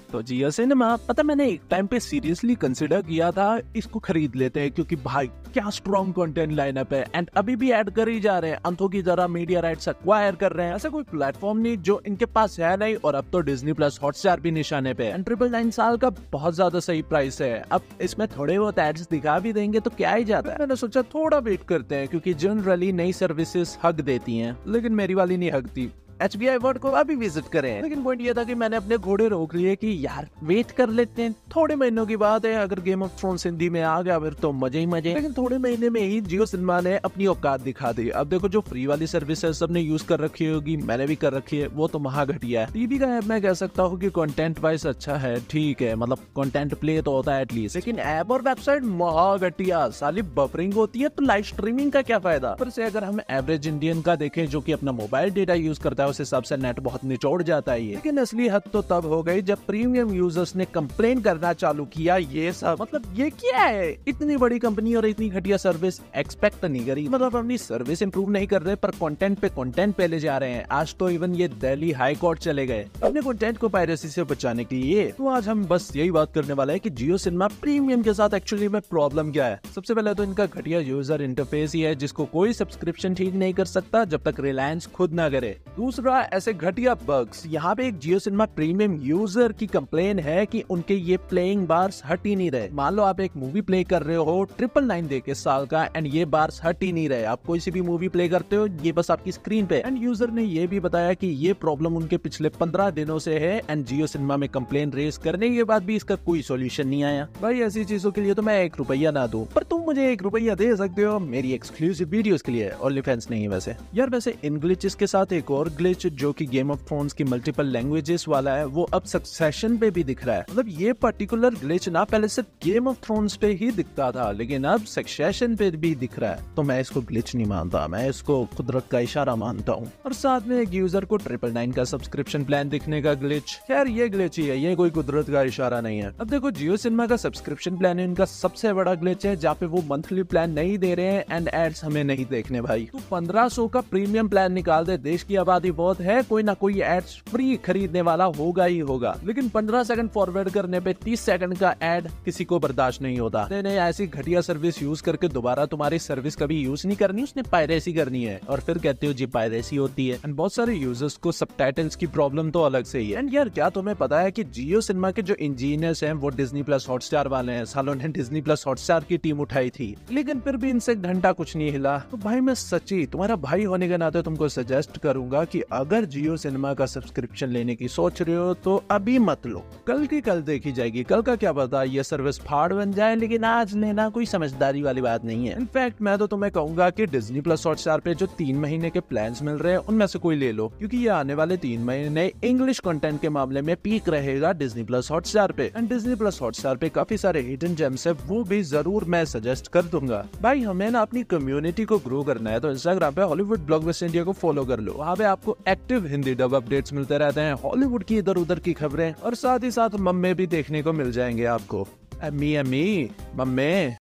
तो जियो सिनेमा पता मैंने एक टाइम पे सीरियसली कंसिडर किया था इसको खरीद लेते हैं, क्योंकि भाई क्या स्ट्रॉन्ग कंटेंट लाइनअप है एंड अभी भी ऐड कर ही जा रहे हैं, अंतों की तरह मीडिया राइट्स एक्वायर कर रहे हैं। ऐसा कोई प्लेटफॉर्म नहीं जो इनके पास है नहीं, और अब तो डिज्नी प्लस हॉटस्टार भी निशाने पे है। 999 साल का बहुत ज्यादा सही प्राइस है। अब इसमें थोड़े बहुत एड्स दिखा भी देंगे तो क्या ही जाता है। मैंने सोचा थोड़ा वेट करते हैं, क्योंकि जनरली नई सर्विसेज हक देती हैं, लेकिन मेरी वाली नहीं हकती। HBI वर्ड को अभी विजिट करें। लेकिन पॉइंट ये था कि मैंने अपने घोड़े रोक लिए कि यार वेट कर लेते हैं, थोड़े महीनों की बात है। अगर गेम ऑफ थ्रोन्स हिंदी में आ गया फिर तो मजे ही मजे। लेकिन थोड़े महीने में ही जियो सिनेमा ने अपनी औकात दिखा दी। अब देखो जो फ्री वाली सर्विस है सबने यूज कर रखी होगी, मैंने भी कर रखी है, वो तो महा घटिया है। टीवी का ऐप मैं कह सकता हूँ कि कंटेंट वाइज अच्छा है, ठीक है, मतलब कंटेंट प्ले तो होता है एटलीस्ट, लेकिन ऐप और वेबसाइट महा घटिया। साली बफरिंग होती है तो लाइव स्ट्रीमिंग का क्या फायदा। पर से अगर हम एवरेज इंडियन का देखें जो कि अपना मोबाइल डेटा यूज करता है, उस हिसाब से नेट बहुत निचोड़ जाता है ये। लेकिन असली हद तो तब हो गई जब प्रीमियम यूजर्स ने कंप्लेन करना चालू किया। ये सब मतलब ये क्या है, इतनी बड़ी कंपनी और इतनी घटिया सर्विस एक्सपेक्ट नहीं करी। मतलब अपनी सर्विस इंप्रूव नहीं कर रहे पर कंटेंट पे ले जा रहे हैं। आज तो इवन ये दिल्ली हाई कोर्ट चले गए अपने कंटेंट को पायरेसी से बचाने के लिए। तो आज हम बस यही बात करने वाला है कि जियो सिनेमा प्रीमियम के साथ एक्चुअली में प्रॉब्लम क्या है। सबसे पहले तो इनका घटिया यूजर इंटरफेस ही है, जिसको कोई सब्सक्रिप्शन ठीक नहीं कर सकता जब तक रिलायंस खुद ना करे। दूसरा ऐसे घटिया बग्स। यहाँ पे एक जियो सिनेमा प्रीमियम यूजर की कंप्लेन है कि उनके ये प्लेइंग बार्स हट ही नहीं रहे। मान लो आप एक मूवी प्ले कर रहे हो 999 दे के साल का एंड ये बार्स हट ही नहीं रहे। आप कोई सी भी मूवी प्ले करते हो ये बस आपकी स्क्रीन पे। एंड यूजर ने ये भी बताया कि ये प्रॉब्लम उनके पिछले 15 दिनों से है एंड जियो सिनेमा में कंप्लेन रेज करने के बाद भी इसका कोई सोल्यूशन नहीं आया। भाई ऐसी चीजों के लिए तो मैं ₹1 ना दूं, पर तुम मुझे ₹1 दे सकते हो मेरी एक्सक्लूसिव वीडियोस के लिए। ओनली फैंस नहीं है वैसे यार। वैसे इन ग्लिचेस के साथ एक और ग्लिच जो कि गेम ऑफ थ्रोन्स की मल्टीपल लैंग्वेजेस वाला है, वो अब सक्सेशन पे भी दिख रहा है। मतलब ये पर्टिकुलर ग्लिच ना पहले सिर्फ गेम ऑफ थ्रोन्स पे ही दिखता था, लेकिन अब सक्सेशन पे भी दिख रहा है। तो मैं इसको ग्लिच नहीं मानता, मैं इसको कुदरत का इशारा मानता हूँ। और साथ में एक यूजर को 999 का सब्सक्रिप्शन प्लान दिखने का ग्लिच। खैर ये ग्लिच ही है, ये कोई कुदरत का इशारा नहीं है। अब देखो जियो सिनेमा का सब्सक्रिप्शन प्लान इनका सबसे बड़ा ग्लिच है, जहाँ पे वो मंथली प्लान नहीं दे रहे हैं एंड एड्स हमें नहीं देखने। भाई तू 1500 का प्रीमियम प्लान निकाल दे, देश की आबादी बहुत है, कोई ना कोई एड्स फ्री खरीदने वाला होगा ही होगा। लेकिन 15 सेकंड फॉरवर्ड करने पे 30 सेकंड का एड किसी को बर्दाश्त नहीं होता। नहीं ऐसी घटिया सर्विस यूज करके दोबारा तुम्हारी सर्विस कभी यूज नहीं करनी, उसने पायरेसी करनी है और फिर कहते हो जी पायरेसी होती है। एंड बहुत सारे यूजर्स को सबटाइटल्स की प्रॉब्लम तो अलग से ही है। एंड यार क्या तुम्हें पता है कि जियो सिनेमा के जो इंजीनियर्स हैं वो डिज्नी प्लस हॉटस्टार वाले हैं। सालों ने डिज्नी प्लस हॉटस्टार की टीम उठाई थी, लेकिन फिर भी इनसे घंटा कुछ नहीं हिला। तो भाई मैं सच्ची तुम्हारा भाई होने के नाते तुमको सजेस्ट करूंगा कि अगर जियो सिनेमा का सब्सक्रिप्शन लेने की सोच रहे हो तो अभी मत लो, कल की कल देखी जाएगी। कल का क्या पता ये सर्विस फाड़ बन जाए, लेकिन आज लेना कोई समझदारी वाली बात नहीं है। इनफैक्ट मैं तो तुम्हें कहूंगा कि डिज्नी प्लस हॉटस्टार पे जो 3 महीने के प्लान्स मिल रहे हैं उनमें से कोई ले लो, क्योंकि ये आने वाले 3 महीने इंग्लिश कंटेंट के मामले में पीक रहेगा डिज्नी प्लस हॉटस्टार पे। एंड डिज्नी प्लस हॉटस्टार पे काफी सारे हिडन जेम्स है, वो भी जरूर मैं सजेस्ट कर दूंगा। भाई हमें ना अपनी कम्युनिटी को ग्रो करना है, तो इंस्टाग्राम पे हॉलीवुड ब्लॉगबस्टर इंडिया को फॉलो कर लो। वहाँ पे आपको एक्टिव हिंदी डब अपडेट्स मिलते रहते हैं, हॉलीवुड की इधर उधर की खबरें, और साथ ही साथ मम्मे भी देखने को मिल जाएंगे आपको। अम्मी अम्मी मम्मे।